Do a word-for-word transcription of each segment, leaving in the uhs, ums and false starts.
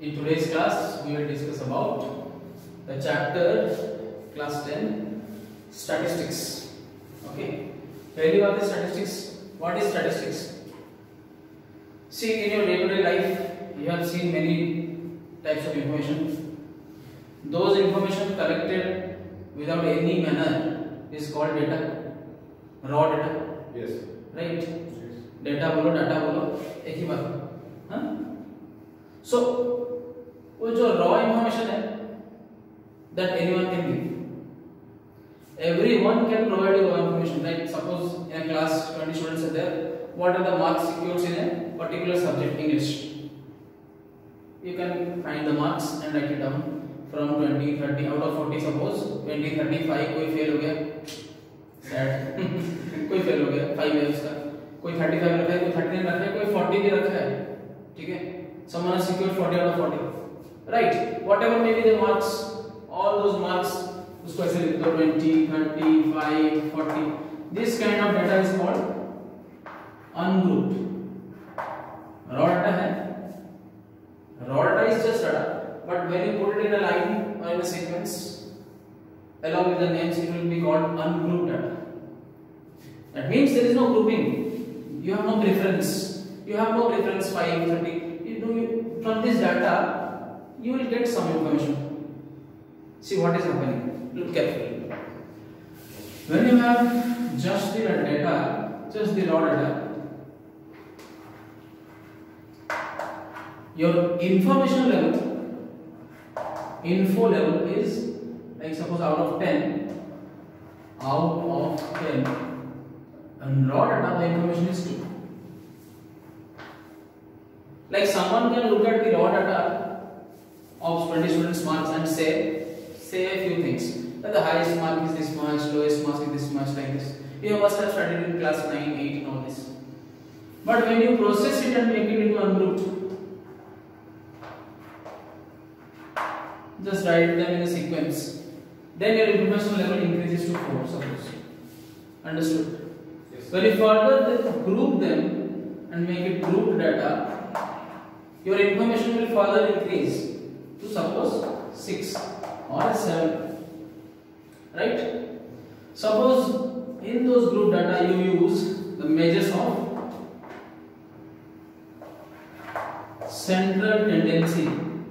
In today's class, we will discuss about the chapter class ten statistics. Okay. Pehli baat hai statistics. What is statistics? See, in your day-to-day life, you have seen many types of information. Those information collected without any manner is called data. Raw data. Yes. Right. Yes. Data बोलो, data बोलो, एक ही बात. हाँ? So वो जो raw information है, that anyone can give. Everyone can provide you raw information. Like suppose in a class twenty students are there. What are the marks secured in a particular subject, English? You can find the marks and write it down from twenty, thirty out of forty. Suppose twenty, thirty-five कोई fail हो गया, sad. कोई fail हो गया, five है उसका. कोई thirty-five रखा है, कोई thirty-nine रखा है, कोई forty भी रखा है. ठीक है? Someone has secured forty out of forty. Right? Whatever may be the marks, all those marks, उसको ऐसे लिख दो twenty, thirty-five, forty. This kind of data is called ungrouped. Raw data है. Raw data is just data, but when you put it in a line or in a sequence, along with the names, it will be called ungrouped data. That means there is no grouping. You have no preference. You have no preference five, thirty. You know, you, from this data, you will get some information. See what is happening. Look carefully. When you have just the data, just the raw data, your information level, info level is like suppose out of ten, out of ten, and raw data the information is two. Like someone can look at the raw data of twenty students marks and say say a few things, that the highest mark is this much, lowest mark is this much, like this. You must have studied in class nine, eight and all this. But when you process it and make it into ungrouped, just write them in a sequence, then your information level increases to four, suppose. Understood? Yes. When you further group them and make it grouped data, your information will further increase to suppose six or seven. Right? Suppose in those group data you use the measures of central tendency,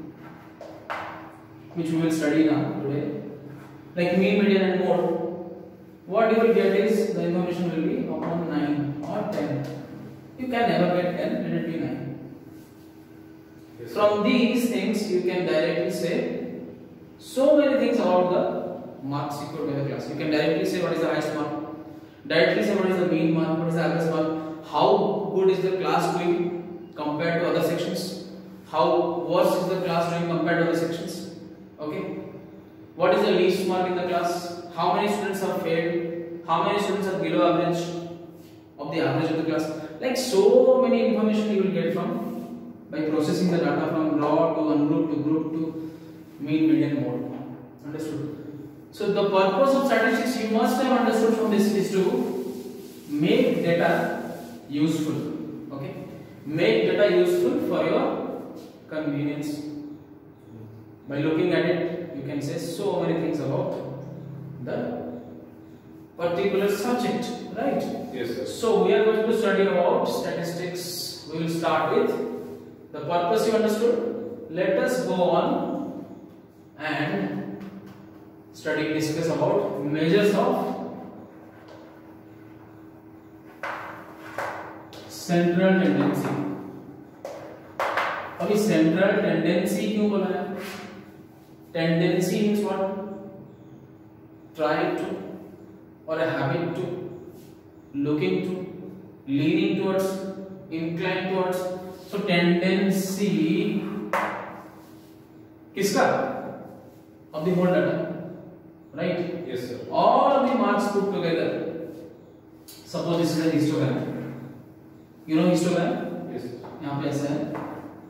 which we will study now today, like mean, median and mode. What you will get is the information will be upon nine or ten. You can never get ten, let it be nine. Yes. From these things you can directly say so many things about the marks secured by the class. You can directly say what is the highest mark, directly say what is the mean mark, what is the average mark, how good is the class doing compared to other sections, how worse is the class doing compared to other sections. Okay, what is the least mark in the class, how many students have failed, how many students are below average of the average of the class. Like so many information you will get from by processing the data from raw to ungrouped to group to mean, median, mode. Understood? So the purpose of statistics you must have understood from this is to make data useful. Okay, make data useful for your convenience. By looking at it, you can say so many things about the particular subject, right? Yes, sir. So we are going to study about statistics. We will start with the purpose you understood. Let us go on and study, discuss about measures of central tendency. अभी central tendency क्यों बोला है? Tendency means what? Try to, or a habit to, looking to, leaning towards, inclined towards. So tendency किसका? Of the whole data, right? Yes, sir. All of the marks put together. Suppose this is a histogram. You know histogram? Yes. यहाँ पे ऐसा है.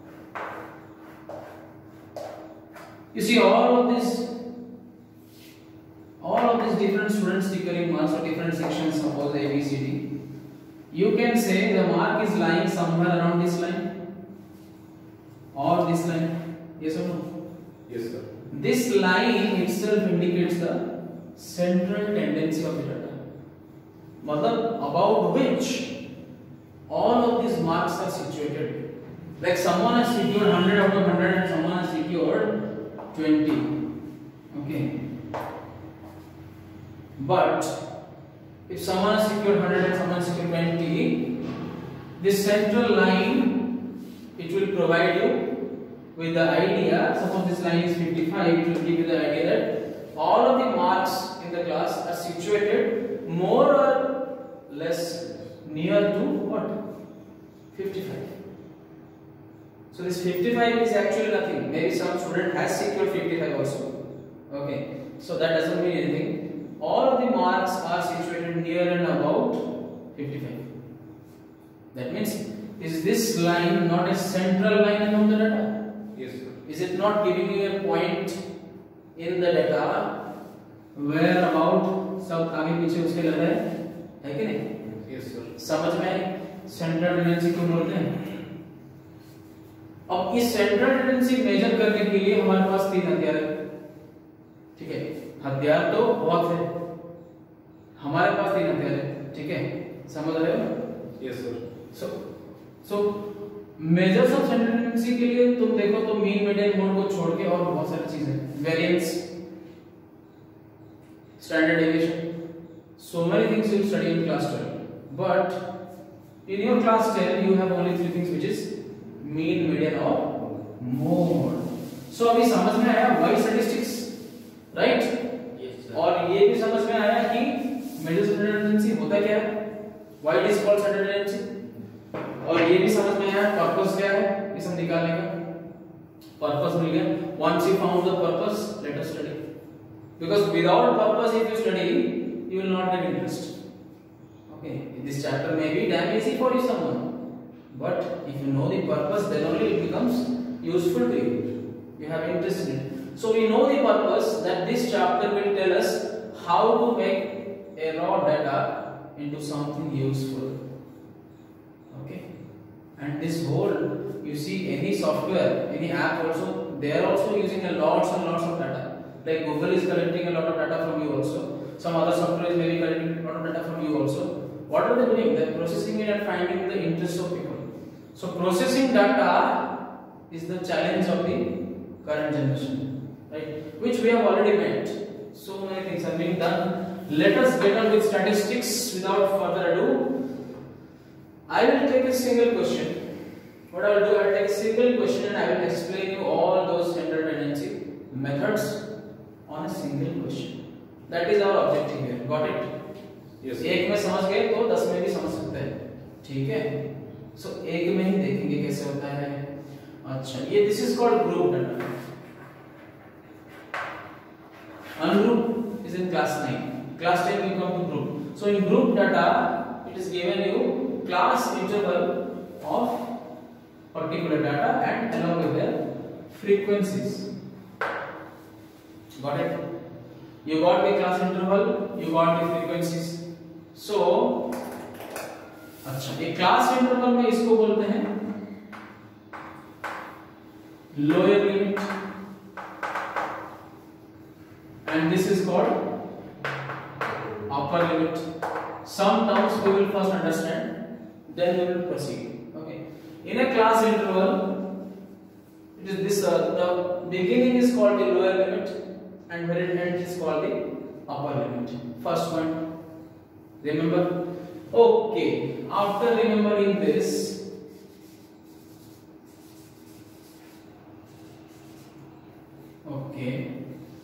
You see all of this, all of these different students securing marks for different sections, suppose A, B, C, D. You can say the mark is lying somewhere around this line or this line. Yes or no? Yes, sir. This line itself indicates the central tendency of the data. मतलब about which all of these marks are situated. Like someone has secured one hundred out of one hundred and someone has secured twenty. Okay. But if someone has secured one hundred and someone has secured twenty, this central line, it will provide you with the idea. Suppose this line is fifty-five, it will give you the idea that all of the marks in the class are situated more or less near to what? fifty-five. So this fifty-five is actually nothing. Maybe some student has secured fifty-five also. Okay. So that doesn't mean anything. All of the marks are situated near and about fifty-five. That means, is this line not a central line among the data? Yes, sir. Is it not giving you a point in the data where about सब आगे पीछे उसके लग रहा है, है कि नहीं? Yes, sir. समझ में सेंट्रल टेंडेंसी को बोलते हैं. अब इस सेंट्रल टेंडेंसी मेजर करने के लिए हमारे पास तीन हथियार है. ठीक है, हथियार तो बहुत है, हमारे पास तीन हथियार है. ठीक है, समझ रहे हो? Yes, sir. So so measures of central tendency के लिए तुम देखो तो मीन मीडियन मोड को छोड़ के और बहुत सारी चीजें, variance, standard deviation, so many things you study in class twelve. But in your class ten you have only three things, which is mean, median और mode. So अभी समझ में आया y statistics, right? Yes, sir. और ये भी समझ में आया कि मेजर सेंट्रल टेंडेंसी होता क्या है, why it is called central tendency, और ये भी समझ में आया पर्पस क्या है इस हम निकालने का. पर्पस मिल गया. Once you found the purpose, let us study. Because without purpose, if you study, you will not get interest. Okay, this chapter may be damn easy for you someone, but if you know the purpose, then only it becomes useful to you. You have interest in it. So we know the purpose, that this chapter will tell us how to make a raw data into something useful. Okay, and this whole, you see, any software, any app also, they are also using a lots and lots of data. Like Google is collecting a lot of data from you also. Some other software is maybe collecting a lot of data from you also. What are they doing? They are processing it and finding the interest of people. So processing data is the challenge of the current generation, right? Which we have already met. So many things are being done. Let us get on with statistics without further ado. I will take a single question. What I will do, I will take a single question and I will explain you all those central tendency methods on a single question. That is our objective here. Got it? Yes. एक में समझ गए तो दस में भी समझ सकते हैं. ठीक है? So एक में ही देखेंगे कैसे होता है. अच्छा, ये this is called group data. Ungroup is in class nine. Class ten we come to group. So in group data, it is given you class interval of particular data and along with their frequencies. Got it? You got the class interval, you got the frequencies. So, अच्छा, ये class interval में इसको बोलते हैं lower limit, and this is called upper limit. Some terms we will first understand, then we will proceed. Okay. In a class interval, it is this. Uh, the beginning is called the lower limit, and where it ends is called the upper limit. First point. Remember? Okay. After remembering this, okay.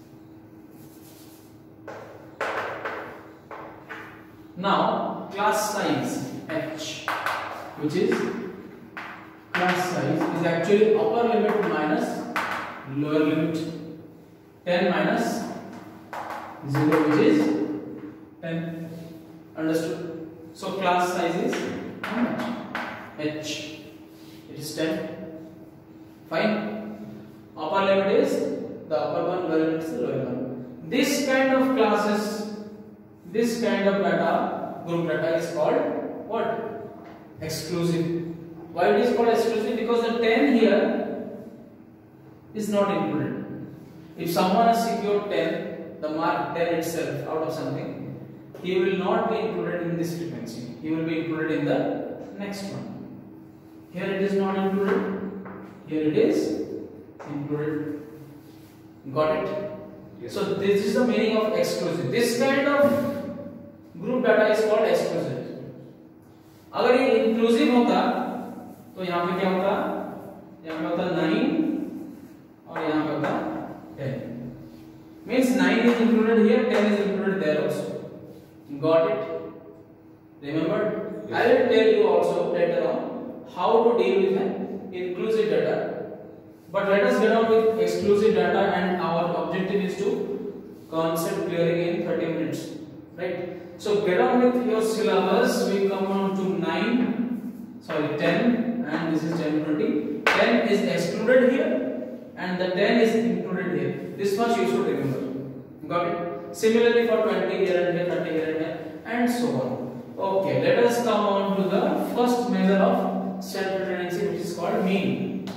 Now, class size H, which is class size, is actually upper limit minus lower limit. ten minus zero, which is ten. Understood? So class size is how much? H. It is ten. Fine. Upper limit is the upper one, lower limit is the lower one. This kind of classes, this kind of data, group data, is called what? Exclusive. Why it is called exclusive? Because the ten here is not included. If someone has secured ten, the mark ten itself out of something, he will not be included in this frequency. He will be included in the next one. Here it is not included. Here it is included. Got it? Yes. So this is the meaning of exclusive. This kind of group data is called exclusive. अगर ये inclusive होता तो यहाँ पे क्या होता? यहाँ पे होता nine और यहाँ पे होता ten. Means nine is included here, ten is included there also. Got it? Remember? Yes. I will tell you also later on how to deal with an inclusive data. But let us get on with exclusive data, and our objective is to concept clearing in thirty minutes. Right? So get on with your syllabus. We come on to nine, sorry ten, and this is ten twenty. ten is excluded here, and the ten is included here. This much you should remember. Got it? Similarly for twenty here and here, thirty here and here, and so on. Okay, let us come on to the first measure of central tendency, which is called mean.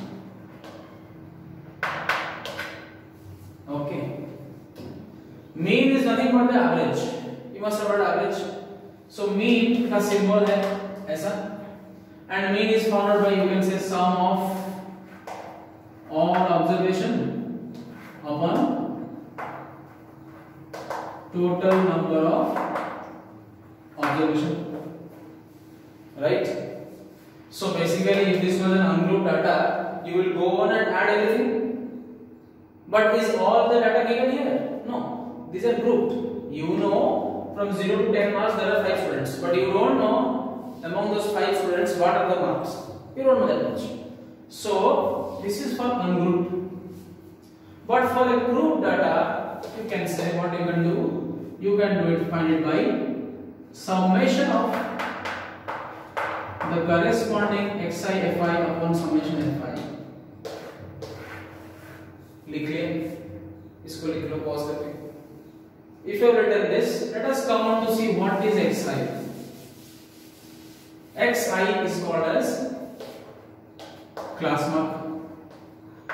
Okay. Mean is nothing but the average. You must have heard average. So mean का symbol है ऐसा, and mean is founded by, you can say, sum of all observation upon total number of observation. Right? So basically, if this was an ungrouped data, you will go on and add everything. But is all the data given here? No. These are grouped. You know from zero to ten marks there are five students, but you don't know among those five students what are the marks. You don't know that much. So this is for ungrouped. But for a grouped data, you can say what you can do. You can do it, find it by summation of the corresponding xi fi upon summation fi. लिख लिया, इसको लिख लो pause करके. If you have written this, let us come on to see what is xi. Xi is called as class mark.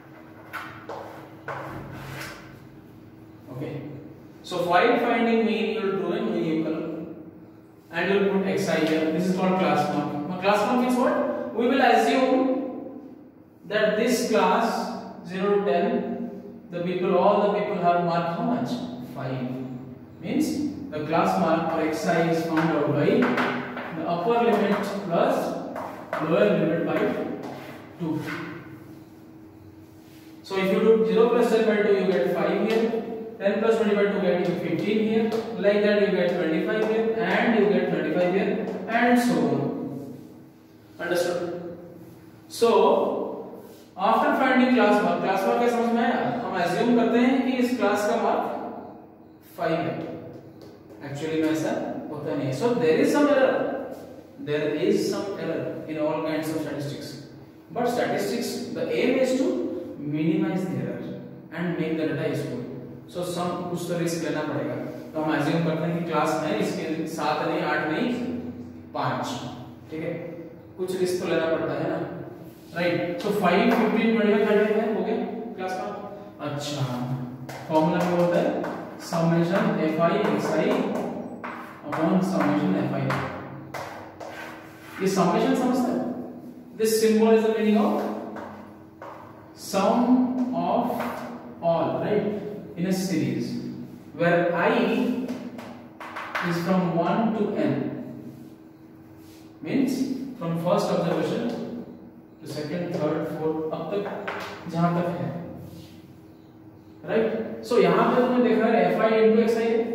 Okay. So while finding mean, you will do a numerical, and you will put xi here. This is called class mark. Now class mark means what? We will assume that this class zero to ten, the people, all the people have marked how much? five. Means the class mark for xi is found out by the upper limit plus lower limit by two. So if you do zero plus ten by two, you get five here. ten plus twenty by two, get you fifteen here. Like that, you get twenty-five here, and you get thirty-five here, and so on. Understood? So after finding class mark, class mark क्या समझ में आया? हम assume करते हैं कि इस class का मार्क फाइव है. एक्चुअली में ऐसा होता नहीं है. So there is some error, there is some error in all kinds of statistics. But statistics, the aim is to minimize the error and make the data useful. So some कुछ तो risk लेना पड़ेगा. तो हम assume करते हैं कि class में इसके सात नहीं, आठ नहीं, पांच. ठीक है, कुछ रिस्क तो लेना पड़ता है ना. Right. So five, fifteen, twenty five, thirty है, हो गया क्लास का. अच्छा, फॉर्मूला क्या होता है? Summation fi xi upon summation fi. ये समेशन समझते हैं? This symbol is the meaning of sum of all, right, in a series where I is from one to n. Means from first observation to second, third, fourth, अब तक जहां तक है. Right. सो यहां पे तुमने देखा है fi into xi है.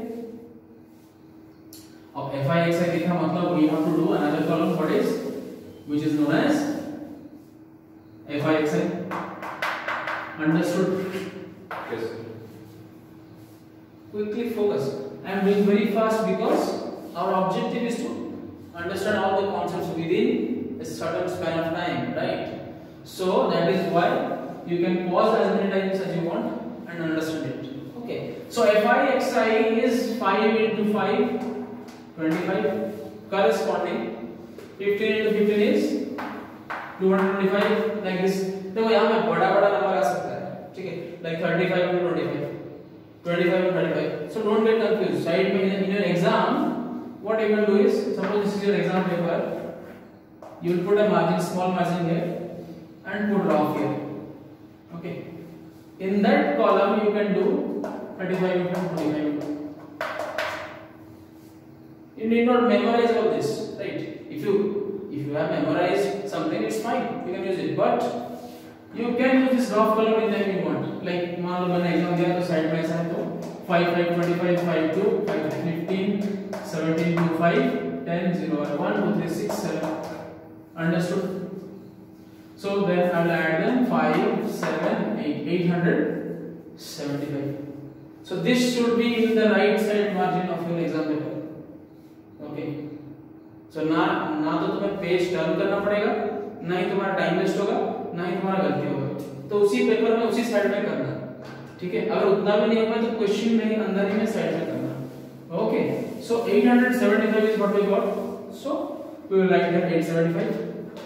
अब fi xi देखा मतलब we have to do another column, what is, which is known as fi xi. Understood? Yes, sir. Quickly focus. I am doing very fast because our objective is to understand all the concepts within a certain span of time, right? So that is why you can pause as many times as you want and understand it. Okay. So fi xi is five into five, twenty-five, corresponding fifteen into fifteen is two hundred twenty-five, like this. देखो यहाँ पे बड़ा बड़ा number आ सकता है, ठीक है, like thirty-five into twenty-five, twenty-five into thirty-five. So don't get confused. Side में in your exam, what you will do is, suppose this is your exam paper, you will put a margin, small margin here, and put rough here. Okay. In that column, you can do thirty-five into twenty-five. You need not memorize all this, right? If you if you have memorized something, it's fine. You can use it, but you can use this rough column anytime you want. Like मान लो मैंने exam दिया तो side में ऐसा है तो five, five, twenty-five, five, two, five, fifteen, seventeen, two, five, ten, zero, one, two, three, six, seven. Understood? So then I will add them five, seven, eight, eight hundred seventy-five. So this should be in the right side margin of your exam paper. Okay. So ना ना तो तुम्हें page turn करना पड़ेगा, ना ही तुम्हारा time waste होगा, ना ही तुम्हारा गलती होगा. तो उसी पेपर में उसी साइड में करना, ठीक है. अगर उतना भी नहीं होगा तो क्वेश्चन में अंदर ही में साइड में करना. Okay. So eight hundred seventy-five is what we got. So we will write that eight seventy-five.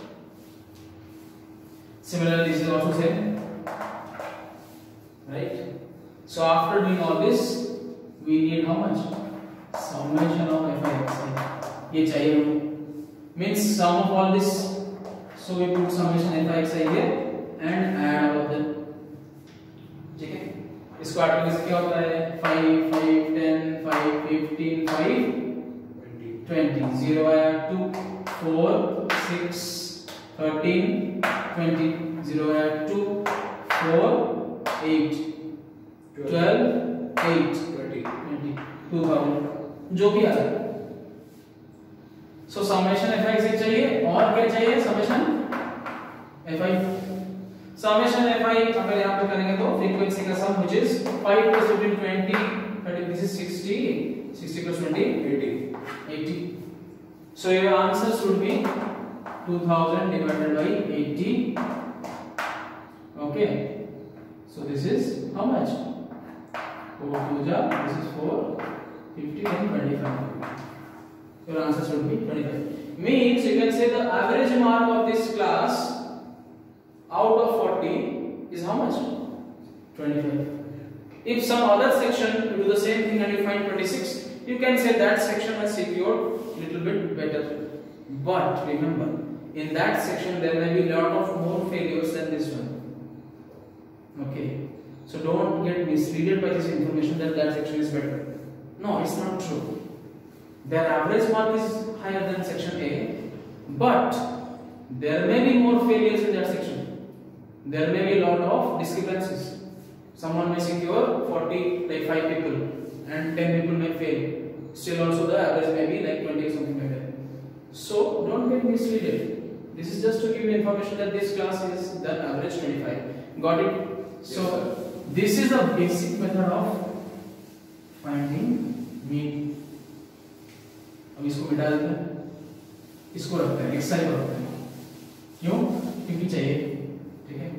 Similarly, this is also same, right? So after doing all this, we need how much? Summation of f I x i. ये चाहिए हमें. Means sum of all this. So we put summation f I x i here and add all of them. ठीक है? इसको add करने से क्या होता है? five, five, ten, five, fifteen, five, twenty. zero आया two, four, six, thirteen, twenty. zero आया two, four, eight, twelve, eight, twenty, two thousand. जो भी आ रहा है. सो समेशन f i से चाहिए और क्या चाहिए? Summation f i. Summation f i अगर यहां पे करेंगे तो फ्रीक्वेंसी का सम which is five plus fifteen, twenty, thirty, this is sixty, sixty plus twenty, eighty, eighty. So your answer should be two thousand divided by eighty. Okay. So this is how much? four two ja, this is four, fifty and twenty-five. Your answer should be twenty-five. Means you can say the average mark of this class out of forty is how much? twenty-five. If some other section you do the same thing and you find twenty-six, you can say that section has secured little bit better. But remember, in that section there may be lot of more failures than this one. Okay. So don't get misleaded by this information that that section is better. No, it's not true. Their average mark is higher than section A, but there may be more failures in that section. There may be a lot of discrepancies. Someone may secure forty, like five people, and ten people may fail. Still, also the average may be like twenty or something like that. So don't get misleaded. This is just to give you information that this class is the average twenty-five. Got it? So yes, this is the basic method of finding mean. अब इसको मिटा देते हैं, इसको रखते हैं, x आई रखते हैं. क्यों? क्योंकि चाहिए. ठीक है.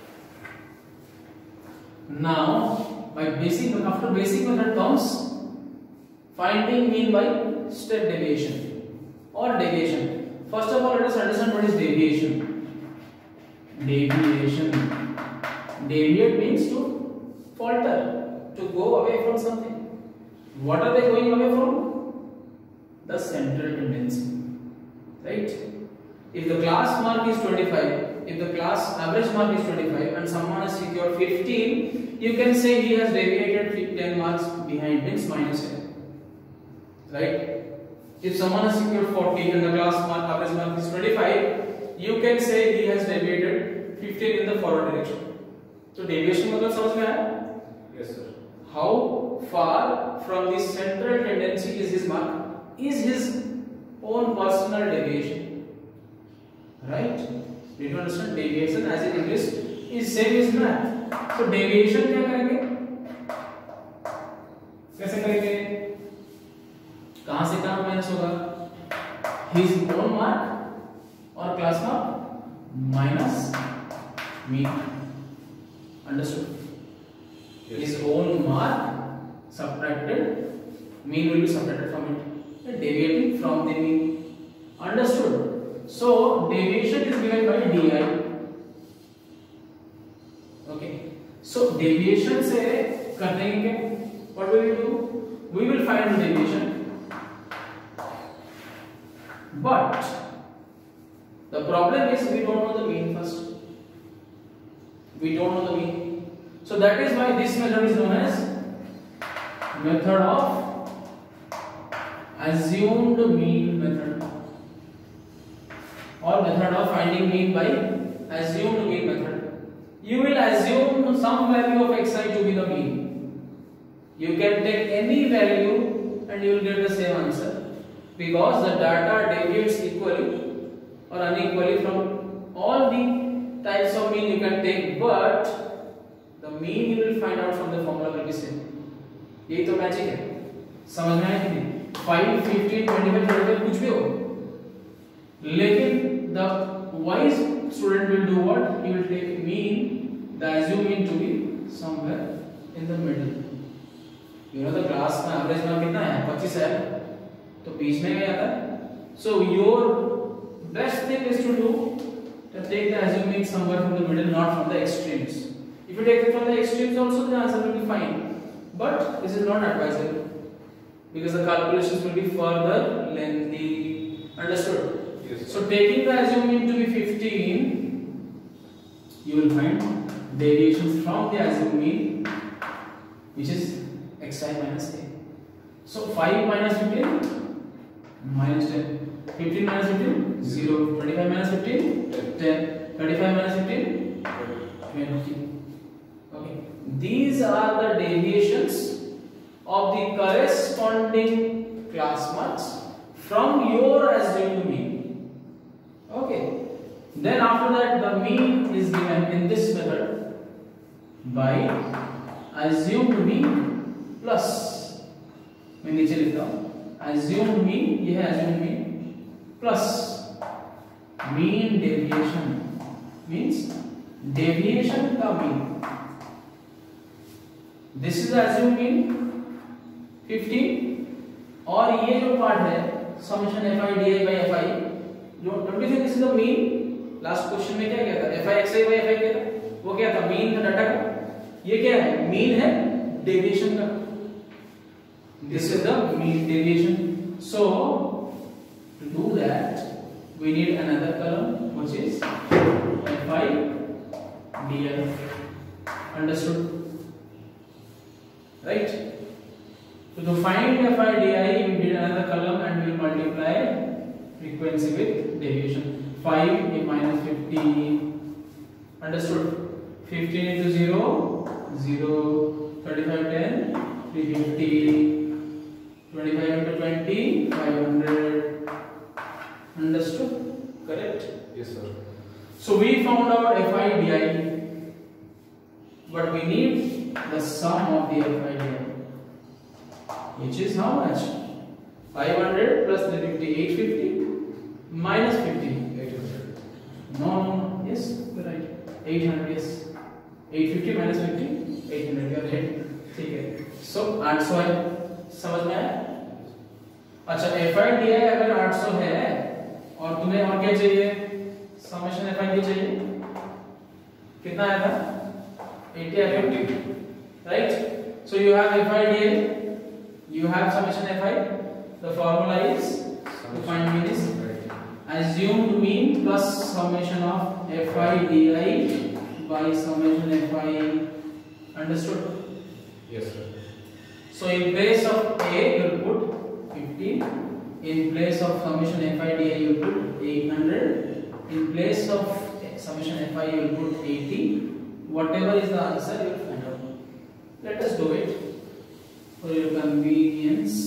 Now by basic, after basic method comes finding mean by step deviation or deviation. First of all, let us understand what is deviation. Deviation. Deviate means to falter, to go away from something. What are they going away from? The central tendency, right? If the class mark is twenty-five, if the class average mark is twenty-five and someone has secured fifteen, you can say he has deviated ten marks behind, means minus ten, right? If someone has secured forty and the class mark average mark is twenty-five, you can say he has deviated fifteen in the forward direction. So deviation मतलब समझ में आया? Yes sir. How far from the central tendency is his mark? Is his own personal deviation, right? Did you understand? Deviation as in English is same as math. So deviation क्या करेंगे? कैसे करेंगे? कहाँ से कहाँ माइनस होगा? His own mark और class mark minus mean. Understood? Yes. His own mark subtracted, mean will be subtracted from it. Deviating from the mean. Understood? So deviation is given by di. Okay. So deviation से कर देंगे क्या? What will we do? We will find the deviation, but the problem is we don't know the mean first. We don't know the mean. So that is why this method is known as method of assumed mean method, or method of finding mean by assumed mean method. You will assume some value of xi to be the mean. You can take any value and you will get the same answer, because the data deviates equally or unequally from all the types of mean you can take, but the mean you will find out from the formula will be same. यही तो matching है, समझ में आया कि नहीं? Five, fifteen, twenty five, thirty five कुछ भी हो, लेकिन the wise student will do what? He will take mean, the assumed mean to be somewhere in the middle. You know the class में average mark कितना है? पच्चीस है, तो बीच में क्या आता है? So your best thing is to do to take the assumed mean somewhere from the middle, not from the extremes. If you take it from the extremes also, the answer will be fine. But this is not advisable, because the calculations will be further lengthy. Understood? Yes. So taking the assumed mean to be fifteen, you will find deviations from the assumed mean, which is xi minus a. So five minus fifteen minus ten. fifteen minus fifteen, zero. twenty-five minus fifteen, ten. thirty-five minus fifteen, twenty. Okay. These are the deviations of the corresponding class marks from your assumed mean. Okay. Then after that, the mean is given in this method by assumed mean plus, मैं नीचे लिखता हूँ, assumed mean, ये है assumed mean, plus mean deviation, means deviation का mean. This is the assumed mean fifteen, और ये जो पार्ट है summation fi di by fi, जो twenty-five, this is the mean. Last question में क्या कहता है? fi xi by fi क्या था? वो क्या था? मीन था डाटा का. ये क्या है? मीन है डेविएशन का. This is the mean deviation. So to do that, we need another column, which is fi di. Understood? Right? So to find fi di, we need another column and we will multiply frequency with deviation. five minus fifty. Understood? fifteen into zero, zero. thirty-five, ten, three hundred fifty. twenty-five into twenty, five hundred. Understood? Correct? Yes, sir. So we found out fi di, but we need the sum of the fi di, which is how much? five hundred plus three hundred fifty, eight hundred fifty minus fifty. eight hundred. No, no, no. Yes, you're right. eight hundred, yes. eight hundred fifty minus fifty, eight hundred. You're right. ठीक है. So आठ सौ है. समझ में आया? अच्छा, fi di अगर आठ सौ है और तुम्हें और क्या चाहिए? समेशन fi की चाहिए. कितना आया था? eighty eighty. Right? So you have fi di, you have summation fi. The formula is to find mean is assumed mean plus summation of fi di by summation fi. Understood? Yes, sir. So in place of a you will put fifteen, in place of summation fi di you will put eight hundred, in place of summation fi you will put eighty. Whatever is the answer you will find out. Let us do it for your convenience.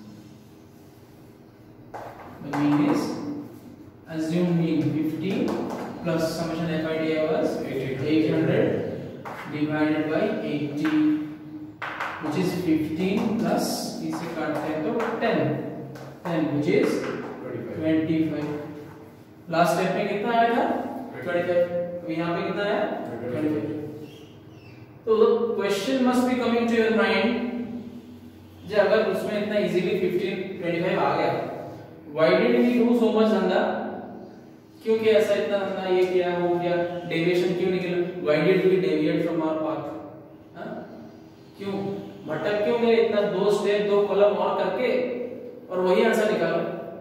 The mean is assumed mean fifteen plus summation fi di was eight hundred divided by eighty, which is fifteen plus इसे काटते हैं तो ten, ten which is twenty-five. Last step में कितना आया था? twenty-five. तो यहाँ पे कितना आया? twenty-five. तो the question must be coming to your mind, जो अगर उसमें इतना easily fifteen, twenty-five आ गया, why did we do so much धंधा? क्यों किया ऐसा इतना धंधा? ये किया वो किया, डेविएशन क्यों निकला? Why did we deviate from our path? क्यों भटक क्यों गए इतना, दो स्टेप दो कॉलम और करके और वही आंसर निकालो?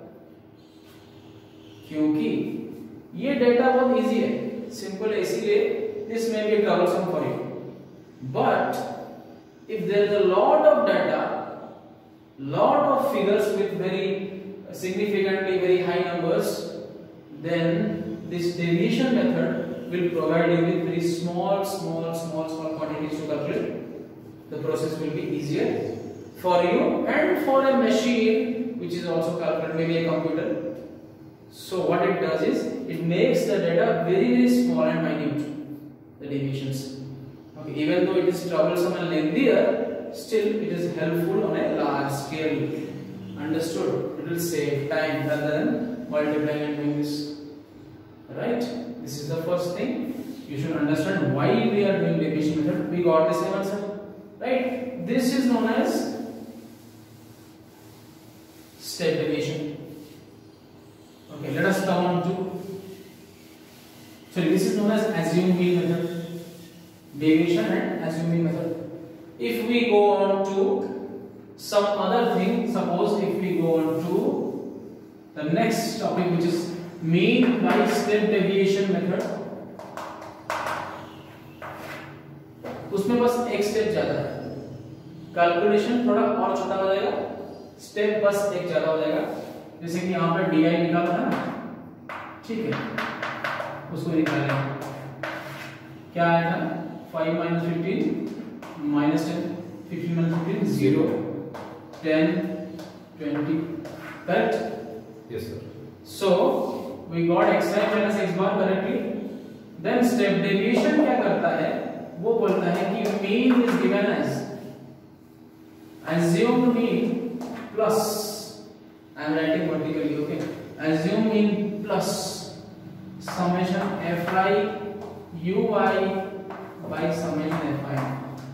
क्योंकि ये डेटा बहुत इजी है, सिंपल है, इसीलिए this may be troublesome for you. But if there is a lot of data, lot of figures with very significantly very high numbers, then this deviation method will provide you with very small small small small quantities to calculate. The process will be easier for you and for a machine which is also calculated, maybe a computer. So what it does is it makes the data very very small and minute, the deviations. Okay, even though it is troublesome and lengthier, still it is helpful on a large scale. Understood? It will save time rather than multiplying and doing this. Right? This is the first thing. You should understand why we are doing deviation method. We got the same answer. Right? This is known as step deviation. Okay, let us come on to. Sorry, this is known as assume mean method. Deviation and assume mean method. If we go on to some other thing, suppose if we go on to the next topic, which is mean by step deviation method, उसमें बस एक step ज्यादा है, calculation थोड़ा और छोटा हो जाएगा, स्टेप बस एक ज्यादा हो जाएगा. जैसे कि यहाँ पर डी आई निकाला था ना, ठीक है, उसको निकालेंगे. क्या आया था? Five minus fifteen minus ten, fifteen minus fifteen, zero, ten, twenty, correct? Yes, sir. So we got xi minus x bar correctly. Then step deviation क्या करता है? वो बोलता है कि mean is given as assumed mean plus, I am writing vertically, okay? Assumed mean plus summation fi ui by summation fi.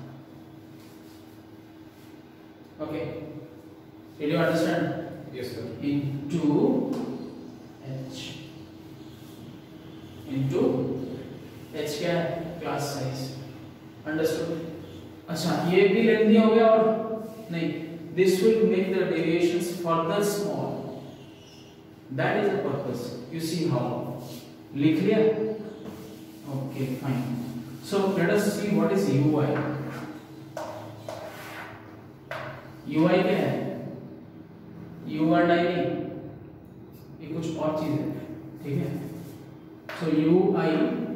Okay, did you understand? Yes, sir. Into h into h क्या है? Class size. Understood? अच्छा, ये भी lengthy हो गया और नहीं. This will make the deviations further small. That is the purpose. You see how? लिख लिया? Okay, fine. So let us see what is ui. ui क्या है? u और डाई, ये कुछ और चीज है, ठीक है? So ui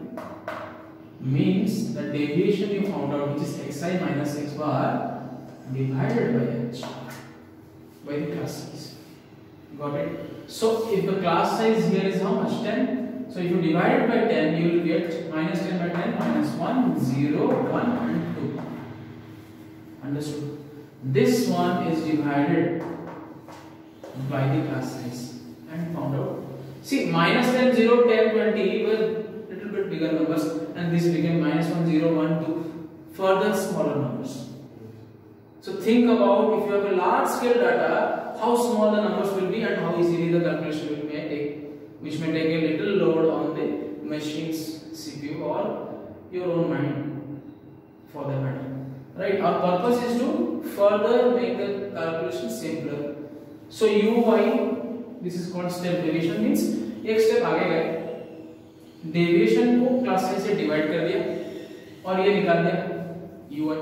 means the deviation you found out, which is xi minus x bar divided by h by the class size. Got it? So if the class size here is how much? ten. So if you divide it by ten, you will get minus ten by ten, minus one, zero, one and two. Understood? This one is divided by the class size and found out. See, minus ten, zero, ten, twenty were little bit bigger numbers, and this became minus one, zero, one, two, further smaller numbers. So think about if you have a large scale data, how small the numbers will be and how easily the calculation will may take, which may take a little load on the machine's C P U or your own mind for that matter. Right? Our purpose is to further make the calculation simpler. So ui, this is called step deviation, means एक step आगे गए, deviation को class size से divide कर दिया और ये निकाल दिया ui.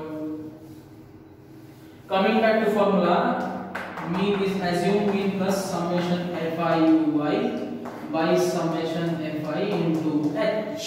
Coming back to formula, mean is assumed mean plus summation fi ui by summation fi into h.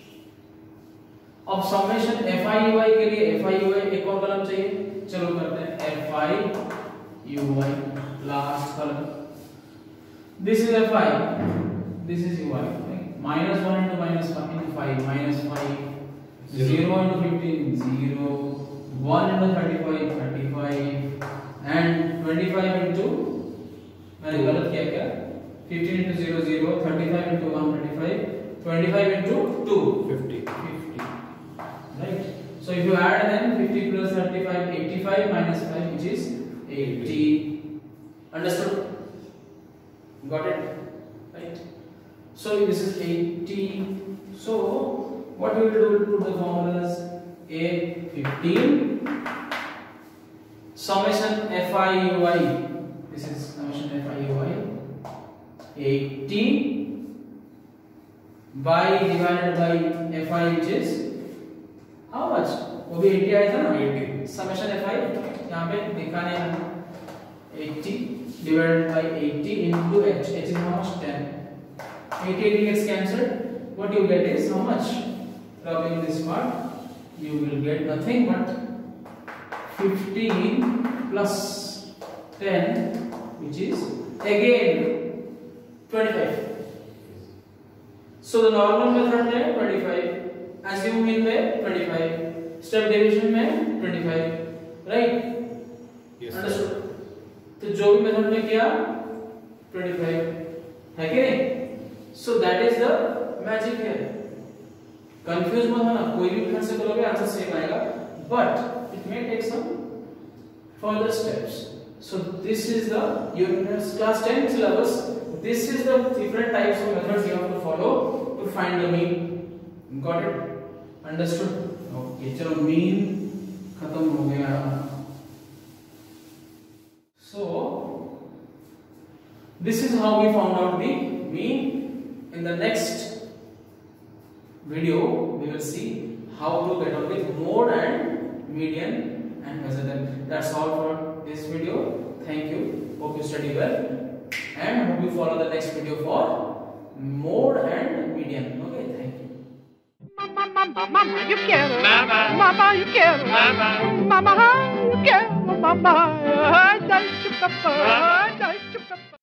अब समेशन fi ui के लिए fi ui एक और कॉलम चाहिए, चलो करते हैं fi ui last column. This is fi, this is ui. minus one into minus five into five, minus five, zero into fifteen, zero, one into thirty-five, thirty-five, and twenty-five into, मैंने गलत किया क्या? fifteen into zero, zero, thirty-five into one, thirty-five, twenty-five into two, fifty. Right? So if you add then fifty plus thirty-five, eighty-five minus five, which is eighty. Understood? Got it? Right? So this is eighty. So what we will do, put the formulas. A fifteen summation fiui, this is summation fiui, eighty by divided by fi, which is how much? वो भी eighty आया था ना, eighty. summation fi यहाँ पे दिखाने हैं eighty divided by eighty into h, h is how much? ten. eighty eighty gets cancelled. What you get is how much? Rubbing this part, you will get nothing but fifteen plus ten, which is again twenty-five. So the normal method में twenty-five, assume mean में twenty-five, step division में twenty-five, right? Yes, Understood? तो जो भी method में किया twenty-five है कि नहीं? So that is the magic here. Confuse मत होना, कोई भी मेथड से करोगे आंसर सेम आएगा, but it may take some further steps. So this is the your class ten syllabus. This is the different types of methods you have to follow to find the mean. Got it? Understood? Okay, चलो mean खत्म हो गया. So this is how we found out the mean. In the next video we will see how to get out with mode and median and measure them. That's all for this video. Thank you. Hope you study well and hope you follow the next video for mode and median. Okay, thank you. Mama, mama, mama, you quiero. Mama. Mama, you quiero. Mama. Mama, you quiero. Mama, ay, ay, chupa, ay, ay, chupa.